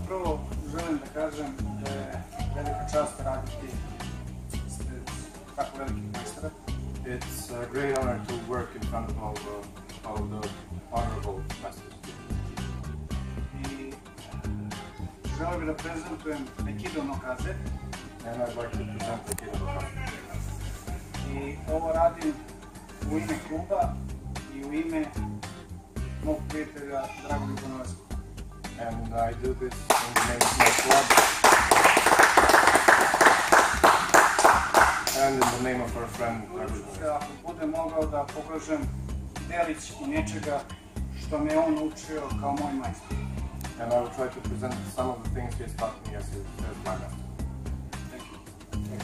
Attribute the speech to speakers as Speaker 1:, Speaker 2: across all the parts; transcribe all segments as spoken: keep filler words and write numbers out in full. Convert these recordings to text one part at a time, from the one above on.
Speaker 1: prvo želim da kažem da je velika čast raditi ispred tako velikih majstora.
Speaker 2: It's a great honor to work in front of all the, all the honorable masters.
Speaker 1: I želio bih da prezentujem Aikido no Kaze.
Speaker 2: And I'd like to present Aikido no Kaze.
Speaker 1: I ovo radim u ime kluba i u ime mog prijatelja Dragoljuba Noveskog.
Speaker 2: And I do this in the name of my club and in the name of our friend Dragoljub Noveskog.
Speaker 1: Ako budem mogao da pokažem delić i nečega što me on učio kao moj majstor.
Speaker 2: And I will try to present some of the things he has taught me as, his, as my master.
Speaker 1: Thank you.
Speaker 2: Thank you.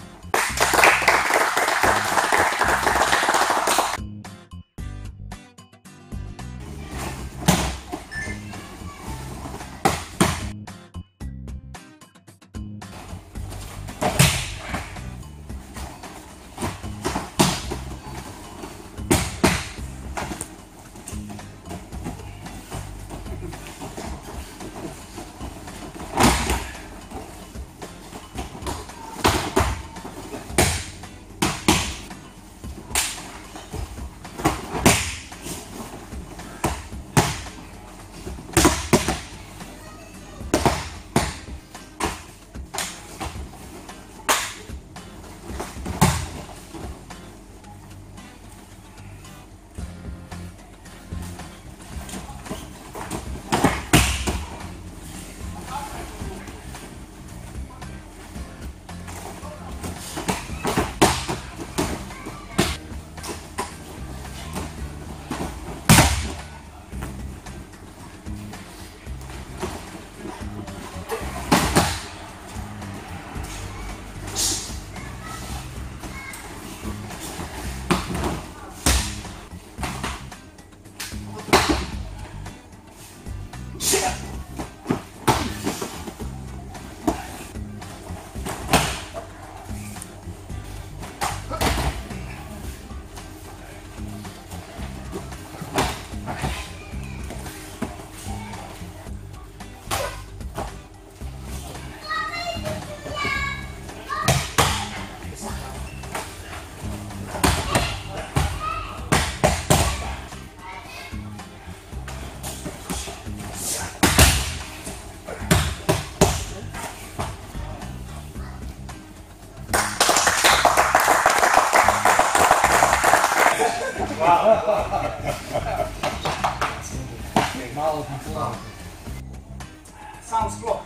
Speaker 1: Sam sklop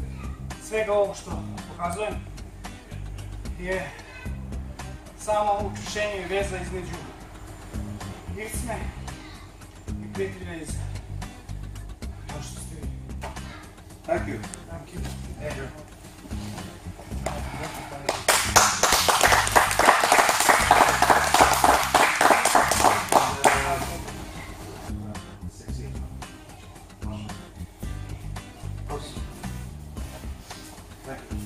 Speaker 1: svega ovo što pokazujem je samo učešćenje i veza između Ircme i prijatelja iz kao što ste vi.
Speaker 2: Thank you.
Speaker 1: Thank you.
Speaker 2: Thank you. Thank you.